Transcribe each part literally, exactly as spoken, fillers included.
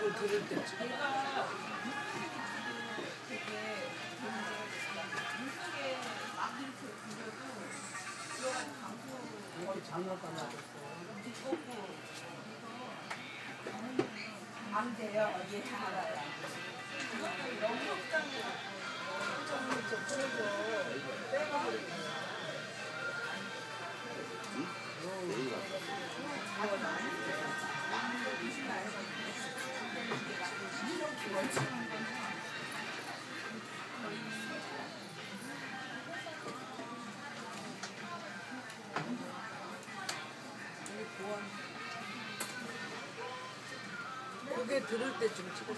그거 들을 때 찍어. 이거 장난감 놔뒀어. 안 돼요. 이게 다 알아요. 좀 풀어줘. 빼가버리고. 그게 들을 때 좀 찍어.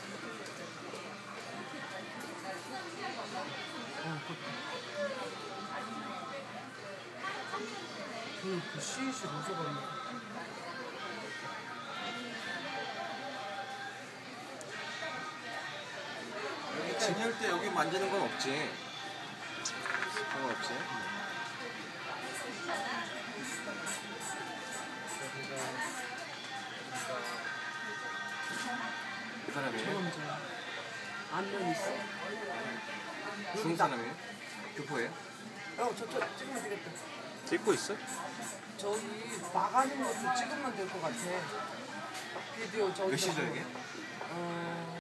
그, 그 씨앗이 무서웠네. 여기 진열 때 여기 만지는 건 없지? 상관없지? 그 사람이에요? 안면 있어. 중국 사람이에요? 교포예요? 어, 저쪽 찍으면 되겠다. 찍고 있어? 저기 나가는 것도 찍으면 될 것 같아. 비디오 저기. 몇 시죠 이게? 어,